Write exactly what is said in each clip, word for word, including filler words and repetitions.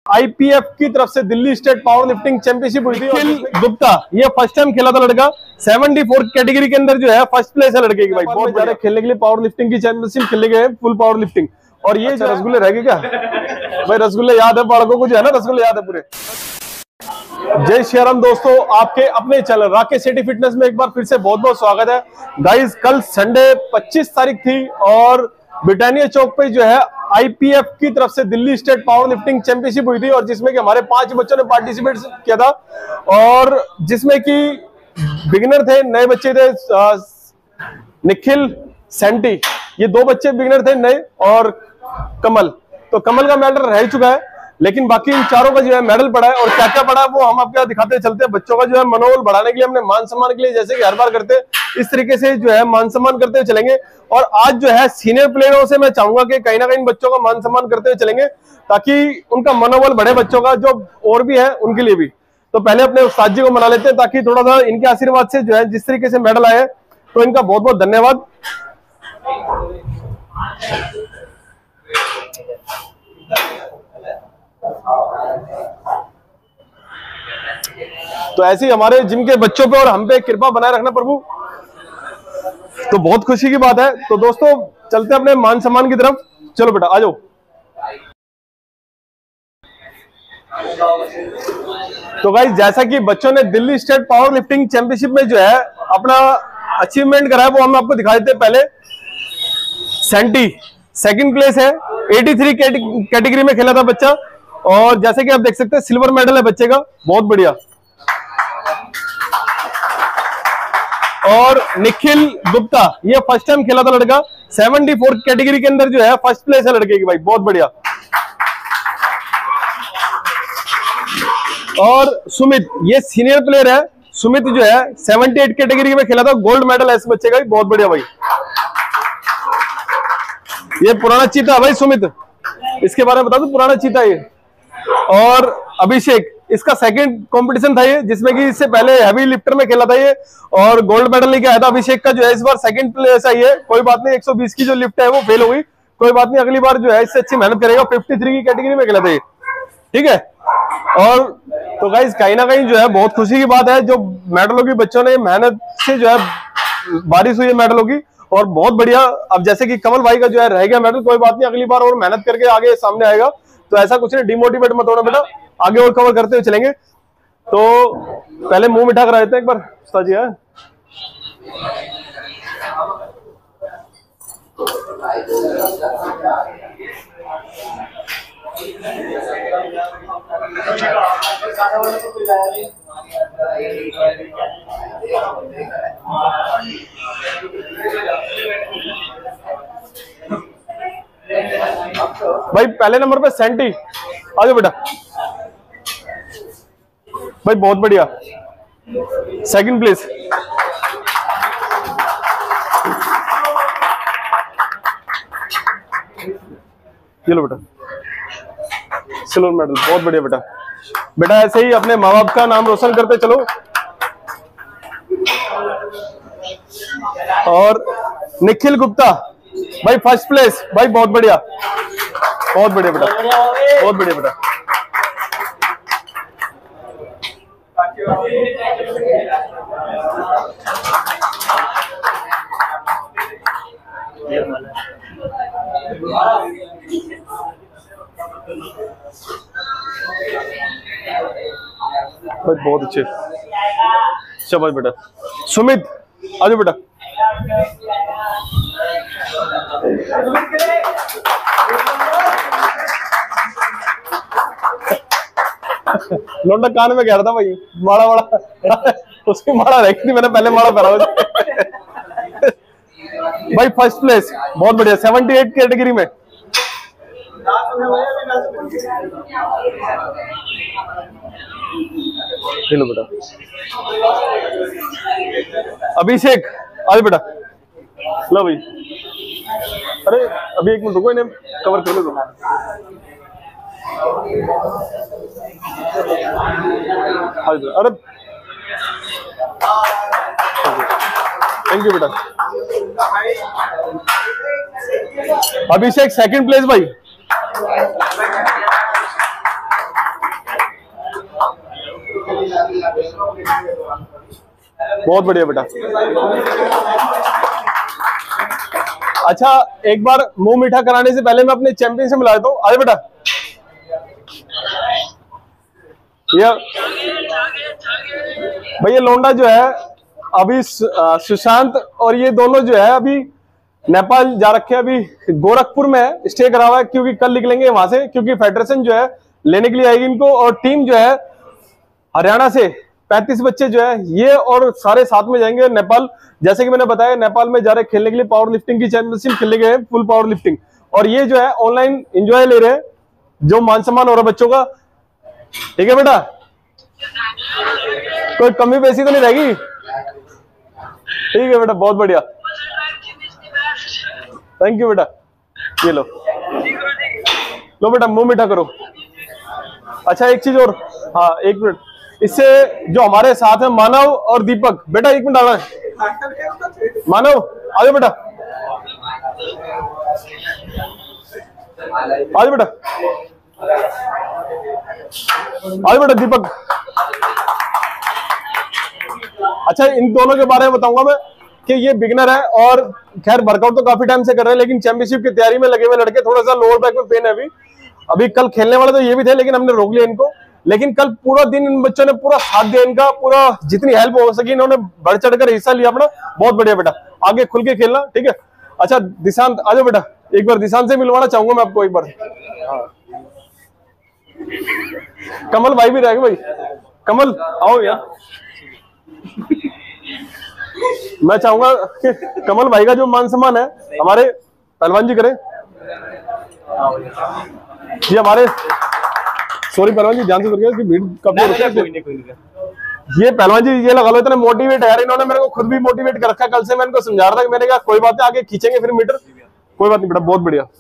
IPF की तरफ से Delhi state power lifting championship हुई थी। निखिल गुप्ता ये फर्स्ट टाइम खेला था लड़का, चौहत्तर कैटेगरी के अंदर जो है फर्स्ट प्लेस है लड़के की भाई। बहुत ज्यादा खेलने के लिए पावर लिफ्टिंग की चैंपियनशिप खेलने गए, फुल पावर लिफ्टिंग। और ये अच्छा, रसगुल्ले रह गए क्या भाई? रसगुल्ले याद है बालकों को जो है ना, रसगुल्ले याद है पूरे। जय श्री राम दोस्तों, आपके अपने चैनल राकेश सिटी फिटनेस में एक बार फिर से बहुत बहुत स्वागत है गाइस। कल संडे पच्चीस तारीख थी और ब्रिटानिया चौक पे जो है आईपीएफ की तरफ से Delhi state power lifting championship हुई थी और जिसमें कि हमारे पांच बच्चों ने पार्टिसिपेट किया था और जिसमें कि बिगिनर थे, नए बच्चे थे, निखिल सेंटी, ये दो बच्चे बिगिनर थे नए, और कमल। तो कमल का मेडल रह चुका है, लेकिन बाकी इन चारों का जो है मेडल पड़ा है। और क्या क्या पड़ा है वो हम आपको दिखाते चलते हैं। बच्चों का जो है मनोबल बढ़ाने के लिए, हमने मान सम्मान के लिए जैसे कि हर बार करते हैं इस तरीके से जो है मान सम्मान करते हुए चलेंगे। और आज जो है सीनियर प्लेयरों से मैं चाहूंगा कि कहीं ना कहीं बच्चों का मान सम्मान करते हुए चलेंगे ताकि उनका मनोबल बढ़े, बच्चों का जो और भी है उनके लिए भी। तो पहले अपने उस्ताद जी को मना लेते हैं ताकि थोड़ा सा इनके आशीर्वाद से जो है जिस तरीके से मेडल आए, तो इनका बहुत बहुत धन्यवाद। तो ऐसे ही हमारे जिम के बच्चों पे और हम पे कृपा बनाए रखना प्रभु, तो बहुत खुशी की बात है। तो दोस्तों चलते हैं अपने मान सम्मान की तरफ। चलो बेटा आ जाओ। तो गाइस जैसा कि बच्चों ने Delhi state power lifting championship में जो है अपना अचीवमेंट करा है वो हम आपको दिखा देते हैं। पहले सेंटी सेकंड प्लेस है, तिरासी कैटेगरी में खेला था बच्चा और जैसे कि आप देख सकते हैं सिल्वर मेडल है बच्चे का, बहुत बढ़िया। और निखिल गुप्ता ये फर्स्ट टाइम खेला था लड़का, चौहत्तर कैटेगरी के अंदर जो है फर्स्ट प्लेस है लड़के की भाई, बहुत बढ़िया। और सुमित ये सीनियर प्लेयर है, सुमित जो है अठहत्तर कैटेगरी में खेला था, गोल्ड मेडल है इस बच्चे का, बहुत बढ़िया भाई। ये पुराना चीता भाई सुमित, इसके बारे में बता दो, पुराना चीता ये। और अभिषेक इसका सेकंड कंपटीशन था ये, जिसमें कि इससे पहले हैवी लिफ्टर में खेला था ये और गोल्ड मेडल लेके आया था। अभिषेक का जो है इस बार सेकंड प्लेस आई है, कोई बात नहीं, एक सौ बीस की जो लिफ्ट है वो फेल हो गई, कोई बात नहीं, अगली बार जो है इससे अच्छी मेहनत करेगा। तिरेपन की कैटेगरी में खेला था ये, ठीक है। और तो गाइस कहीं ना कहीं जो है बहुत खुशी की बात है, जो मेडलों की बच्चों ने मेहनत से जो है बारिश हुई है मेडलों की, और बहुत बढ़िया। अब जैसे कि कमल भाई का जो है रह गया मेडल, कोई बात नहीं, अगली बार और मेहनत करके आगे सामने आएगा। तो ऐसा कुछ नहीं, डिमोटिवेट मत होना बेटा, आगे और कवर करते हुए चलेंगे। तो पहले मुंह मीठा करा देते हैं एक बार उस्ताद जी। है भाई पहले नंबर पे सेंटी, आ जाओ बेटा भाई, बहुत बढ़िया। सेकंड प्लेस ये लो बेटा, सिल्वर मेडल, बहुत बढ़िया बेटा। बेटा ऐसे ही अपने माँ बाप का नाम रोशन करते चलो। और निखिल गुप्ता भाई फर्स्ट प्लेस भाई, बहुत बढ़िया, बहुत बढ़िया बेटा, बहुत बढ़िया बेटा। बहुत अच्छे, शाबाश बेटा। सुमित आ जाओ बेटा। लौंडा कान में कह रहा था भाई, माड़ा माड़ा उसकी माड़ा रही थी, मैंने पहले माड़ा पहरा भाई। फर्स्ट प्लेस बहुत बढ़िया, अठहत्तर कैटेगरी में। हेलो बेटा। अभिषेक आज बेटा, लो भाई। अरे अभी एक मिनट रुको, इन्हें कवर कर लो। अरे थैंक यू बेटा। अभिषेक सेकंड प्लेस भाई। बहुत बढ़िया बेटा। अच्छा एक बार मुंह मीठा कराने से पहले मैं अपने चैंपियन से मिला देता हूँ। आए बेटा। ये भैया लोंडा जो है अभी सुशांत और ये दोनों जो है अभी नेपाल जा रखे हैं, अभी गोरखपुर में स्टे करा हुआ है क्योंकि कल निकलेंगे वहां से, क्योंकि फेडरेशन जो है लेने के लिए आएगी इनको। और टीम जो है हरियाणा से पैंतीस बच्चे जो है ये और सारे साथ में जाएंगे नेपाल। जैसे कि मैंने बताया नेपाल में जा रहे खेलने के लिए पावर लिफ्टिंग की चैंपियनशिप खेलने गए हैं, फुल पावर लिफ्टिंग। और ये जो है ऑनलाइन एंजॉय ले रहे हैं, जो मान सम्मान हो रहा है बच्चों का। ठीक है बेटा, कोई कमी पेशी तो नहीं रहेगी। ठीक है बेटा, बहुत बढ़िया, थैंक यू बेटा। ये लो लो बेटा, मुंह मीठा करो। अच्छा एक चीज और, हाँ एक मिनट, इससे जो हमारे साथ है मानव और दीपक, बेटा एक मिनट आना है। मानव आगे बेटा, आगे बेटा, आगे बेटा दीपक। अच्छा इन दोनों के बारे में बताऊंगा मैं कि ये बिगनर है और खैर वर्कआउट तो काफी टाइम से कर रहे हैं, लेकिन चैंपियनशिप की तैयारी में लगे हुए लड़के। थोड़ा सा लोअर बैक में पेन है अभी अभी कल खेलने वाले तो ये भी थे, लेकिन हमने रोक लिया इनको। लेकिन कल पूरा दिन इन बच्चों ने पूरा साथ दिया इनका, पूरा जितनी हेल्प हो सकी इन्होंने बढ़ चढ़कर हिस्सा लिया अपना। बहुत बढ़िया बेटा, आगे खुल के खेलना। ठीक है। अच्छा दिशांत आ जाओ बेटा, एक बार दिशांत से मिलवाना चाहूंगा मैं आपको एक बार। कमल भाई भी रहेगा भाई, कमल आओ यार। मैं चाहूंगा कि कमल भाई का जो मान सम्मान है हमारे पहलवान जी करें। ये हमारे सॉरी पहलवान जी ध्यान से भीड़ कभी ये पहलवान जी ये लगा लो, इतने मोटिवेट है यार इन्होंने मेरे को खुद भी मोटिवेट कर रखा है। कल से मैं इनको समझा रहा था कि मैंने कहा कोई बात नहीं आगे खींचेंगे फिर मीटर, कोई बात नहीं बेटा, बहुत बढ़िया।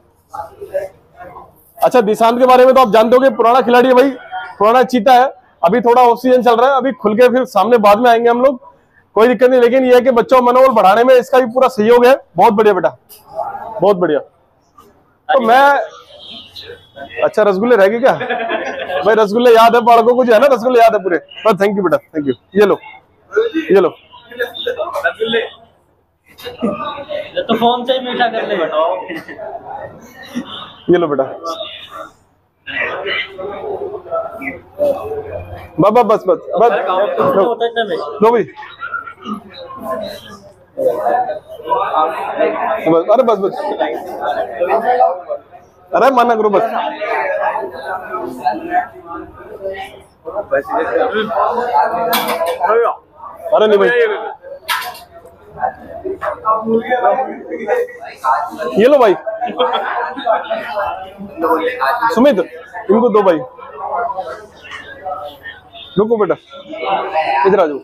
अच्छा दिशांत के बारे में तो आप जानते हो कि पुराना खिलाड़ी है भाई, पुराना चीता है। अभी थोड़ा ऑक्सीजन चल रहा है, अभी खुल के फिर सामने बाद में आएंगे हम लोग, कोई दिक्कत नहीं। लेकिन ये है कि बच्चों मनोबल बढ़ाने में इसका भी पूरा सहयोग है। बहुत बढ़िया बेटा, बहुत बढ़िया। तो मैं अच्छा रसगुल्ले रहेंगे क्या भाई? रसगुल्ले याद है बालकों को जो है ना, रसगुल्ले याद है पूरे। बस थैंक यू बेटा, थैंक यू। ये लो ये लो रसगुल्ले तो फोन से ही मीठा कर ले बेटा। ये लो बेटा, बस बस बस बस लो भाई, अरे बस बस, अरे माना करो बस। अरे नहीं भाई, ये लो भाई सुमित, इनको दो भाई। रुको बेटा, इधर आ जाओ।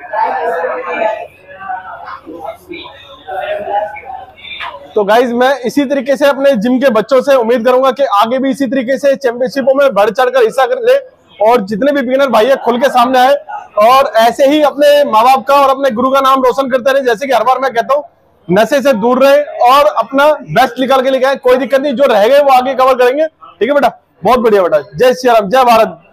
तो गाइज मैं इसी तरीके से अपने जिम के बच्चों से उम्मीद करूंगा कि आगे भी इसी तरीके से चैंपियनशिपों में बढ़ चढ़कर हिस्सा कर ले, और जितने भी बिगिनर भाई है खुल के सामने आए और ऐसे ही अपने माँ बाप का और अपने गुरु का नाम रोशन करते रहे। जैसे कि हर बार मैं कहता हूँ, नशे से दूर रहे और अपना बेस्ट निकाल के लेके आए। कोई दिक्कत नहीं, जो रह गए वो आगे कवर करेंगे। ठीक है बेटा, बहुत बढ़िया बेटा। जय श्री राम, जय भारत।